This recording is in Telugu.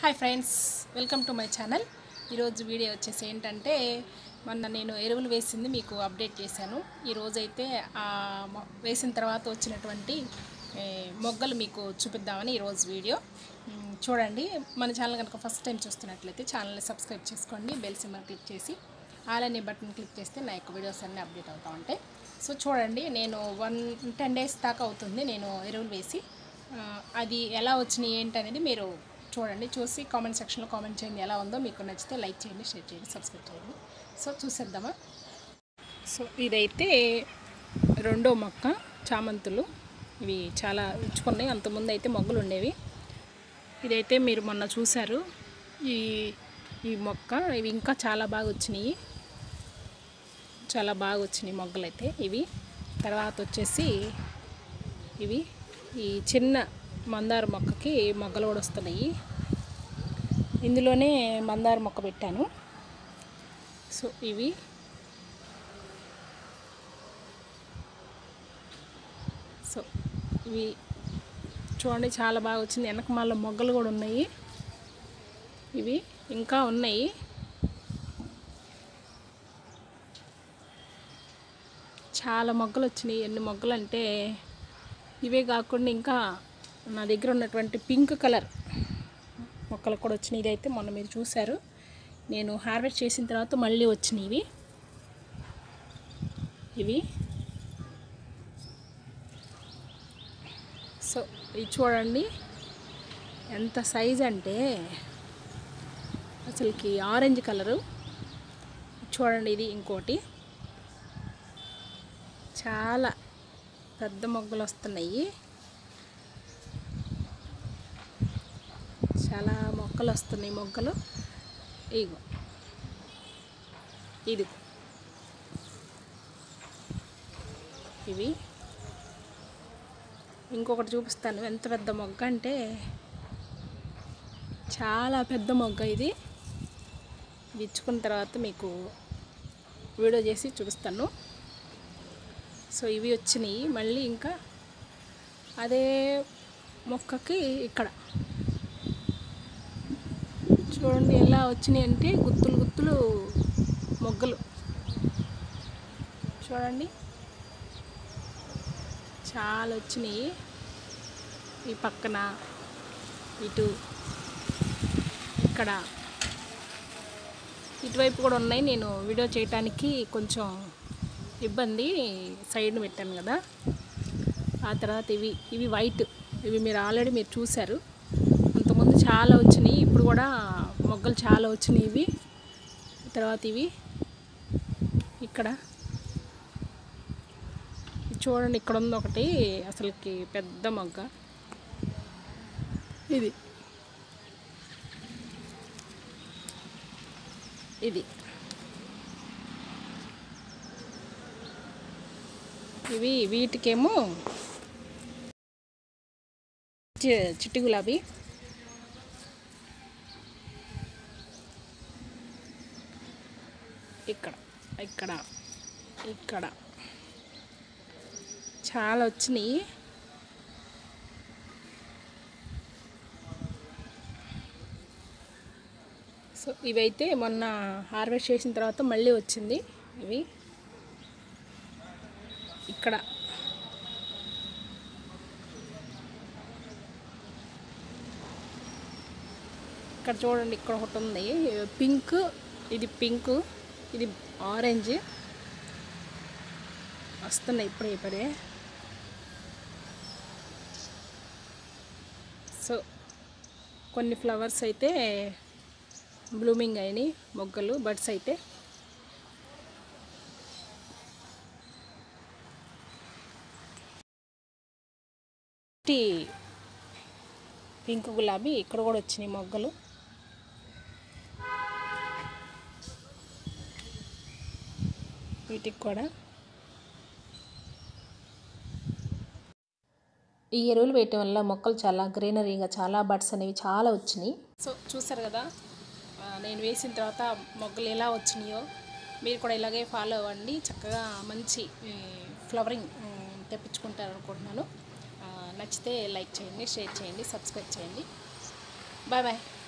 Hi friends, welcome to my channel. ఈరోజు వీడియో వచ్చేసి ఏంటంటే మొన్న నేను ఎరువులు వేసింది మీకు అప్డేట్ చేశాను. ఈరోజైతే వేసిన తర్వాత వచ్చినటువంటి మొగ్గలు మీకు చూపిద్దామని ఈరోజు వీడియో. చూడండి, మన ఛానల్ కనుక ఫస్ట్ టైం చూస్తున్నట్లయితే ఛానల్ని సబ్స్క్రైబ్ చేసుకోండి. బెల్ సింబల్ క్లిక్ చేసి ఆల్ అనే బటన్ క్లిక్ చేస్తే నా యొక్క వీడియోస్ అన్నీ అప్డేట్ అవుతూ ఉంటాయి. సో చూడండి, నేను 10 డేస్ దాకా అవుతుంది నేను ఎరువులు వేసి. అది ఎలా వచ్చినాయి ఏంటనేది మీరు చూడండి. చూసి కామెంట్ సెక్షన్లో కామెంట్ చేయండి ఎలా ఉందో. మీకు నచ్చితే లైక్ చేయండి, షేర్ చేయండి, సబ్స్క్రైబ్ చేయండి. సో చూసేద్దామా. సో ఇదైతే రెండో మొక్క చామంతులు. ఇవి చాలా ఇచ్చుకున్నాయి. అంతకుముందు అయితే మొగ్గలు ఉండేవి. ఇదైతే మీరు మొన్న చూశారు ఈ మొక్క. ఇవి ఇంకా చాలా బాగా వచ్చినాయి, చాలా బాగా వచ్చినాయి మొగ్గలు అయితే ఇవి. తర్వాత వచ్చేసి ఇవి ఈ చిన్న మందార మొక్కకి మొగ్గలు కూడా వస్తున్నాయి. ఇందులోనే మందార మొక్క పెట్టాను. సో ఇవి చూడండి, చాలా బాగా వచ్చింది. వెనక మళ్ళీ మొగ్గలు కూడా ఉన్నాయి. ఇవి ఇంకా ఉన్నాయి. చాలా మొగ్గలు వచ్చినాయి. ఎన్ని మొగ్గలు అంటే ఇవే కాకుండా ఇంకా నా దగ్గర ఉన్నటువంటి పింక్ కలర్ మొక్కలు కూడా వచ్చినాయి. ఇదైతే మొన్న మీరు చూశారు, నేను హార్వెస్ట్ చేసిన తర్వాత మళ్ళీ వచ్చినాయి ఇవి. సో ఇది చూడండి ఎంత సైజ్ అంటే అసలుకి ఆరెంజ్ కలరు. చూడండి, ఇది ఇంకోటి. చాలా పెద్ద మొగ్గలు వస్తున్నాయి. చాలా మొక్కలు వస్తున్నాయి. మొగ్గలు ఇగో ఇది ఇవి. ఇంకొకటి చూపిస్తాను. ఎంత పెద్ద మొగ్గ అంటే చాలా పెద్ద మొగ్గ ఇది. ఇచ్చుకున్న తర్వాత మీకు వీడియో చేసి చూపిస్తాను. సో ఇవి వచ్చినాయి. మళ్ళీ ఇంకా అదే మొక్కకి ఇక్కడ చూడండి ఎలా వచ్చినాయి అంటే గుత్తులు గుత్తులు మొగ్గలు. చూడండి చాలా వచ్చినాయి. ఈ పక్కన ఇటు ఇక్కడ ఇటువైపు కూడా ఉన్నాయి. నేను వీడియో చేయటానికి కొంచెం ఇబ్బంది, సైడ్ పెట్టాను కదా. ఆ తర్వాత ఇవి వైట్. ఇవి మీరు ఆల్రెడీ మీరు చూశారు. అంతకుముందు చాలా వచ్చినాయి, ఇప్పుడు కూడా మొగ్గలు చాలా వచ్చినాయి ఇవి. తర్వాత ఇవి ఇక్కడ చూడండి, ఇక్కడ ఉంది ఒకటి అసలుకి పెద్ద మొగ్గ. ఇది ఇవి వీటికేమో చిట్టి గులాబీ. ఇక్కడ ఇక్కడ ఇక్కడ చాలా వచ్చినాయి. సో ఇవైతే మొన్న హార్వెస్ట్ చేసిన తర్వాత మళ్ళీ వచ్చింది ఇవి. ఇక్కడ ఇక్కడ చూడండి, ఇక్కడ ఒకటి ఉంది పింక్. ఇది పింక్, ఇది ఆరెంజ్ వస్తున్నాయి ఇప్పుడే. సో కొన్ని ఫ్లవర్స్ అయితే బ్లూమింగ్ అయినాయి, మొగ్గలు బడ్స్ అయితే. పింక్ గులాబీ ఇక్కడ కూడా వచ్చినాయి మొగ్గలు. వీటికి కూడా ఈ ఎరువులు వేయటం వల్ల మొక్కలు చాలా గ్రీనరీగా, చాలా బడ్స్ అనేవి చాలా వచ్చినాయి. సో చూసారు కదా, నేను వేసిన తర్వాత మొగ్గలు ఎలా వచ్చినాయో మీరు కూడా ఇలాగే ఫాలో అవ్వండి. చక్కగా మంచి ఫ్లవరింగ్ తెప్పించుకుంటారు అనుకుంటున్నాను. నచ్చితే లైక్ చేయండి, షేర్ చేయండి, సబ్స్క్రైబ్ చేయండి. Bye bye.